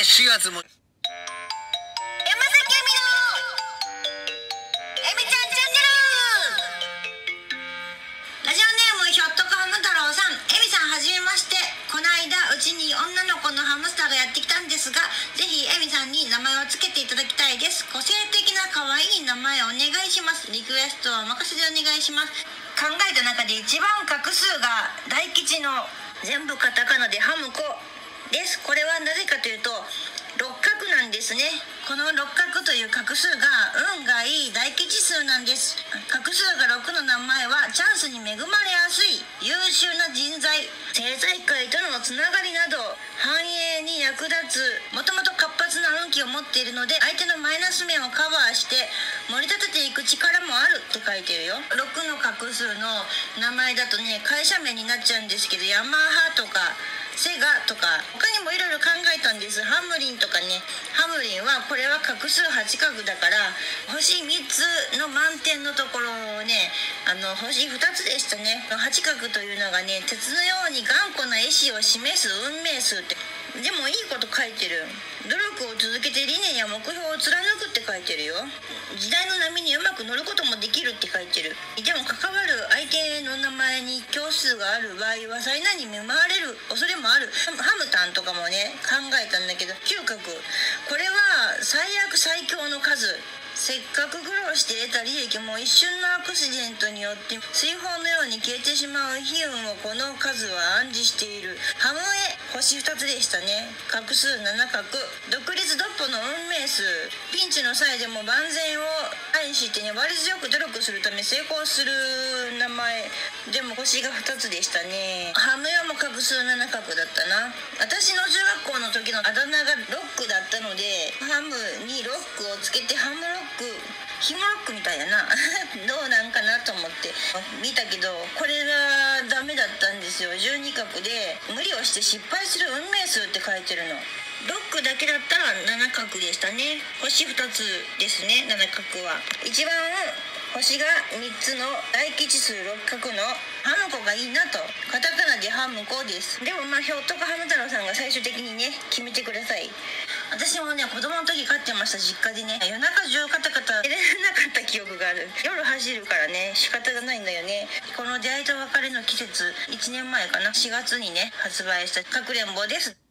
4月も。 山崎亜美のエミちゃんチャンネル。ラジオネームひょっとこハム太郎さん、エミさんはじめまして。この間うちに女の子のハムスターがやってきたんですが、ぜひエミさんに名前をつけていただきたいです。個性的な可愛い名前をお願いします。リクエストはお任せでお願いします。考えた中で一番画数が大吉の全部カタカナでハムコです。これはなぜかというと六角なんですね。この六角という画数が運がいい大吉数なんです。画数が6の名前はチャンスに恵まれやすい優秀な人材、政財界とのつながりなど繁栄に役立つ、もともと活発な運気を持っているので、相手のマイナス面をカバーして盛り立てていく力もあるって書いてるよ。6の画数の名前だとね、会社名になっちゃうんですけど、ヤマハとかセガとか他にもいろいろ考えたんです。ハムリンとかね。ハムリンはこれは画数8画だから星3つの満点のところをね、星2つでしたね。8画というのがね、鉄のように頑固な意志を示す運命数って、でもいいこと書いてる。努力を続けて理念や目標を貫くって書いてるよ。時代の波にうまく乗ることもできるって書いてる。でも関わる相手の名前に虚数がある場合は災難に見舞われる恐れもある。ハムタンとかもね考えたんだけど、嗅覚、これは最悪最強の数。せっかく苦労して得た利益も一瞬のアクシデントによって水泡のように消えてしまう悲運をこの数は暗示している。ハムエ、星2つでしたね。画数7画、独立独歩の運命数。ピンチの際でも万全を愛して粘り強く努力するため成功する名前。でも星が2つでしたね。ハムエも画数7画だったな。私の中学校の時のあだ名がロックだったので、ハムにロックをつけてハムロック、ヒムロックみたいやなどうなんかなと思って見たけど、これがダメだったんですよ。12画で無理をして失敗する運命数って書いてるの。ロックだけだったら7画でしたね。星2つですね、7画は。一番星が3つの大吉数6画のハムコがいいなと。カタカナでハムコです。でもひょっとこハム太郎さんが最終的にね決めてください。私もね子供の時飼ってました、実家でね。夜中中カタカタ寝れなかった記憶がある。夜走るからね仕方がないんだよね。この出会いと別れの季節、1年前かな、4月にね発売したかくれんぼです。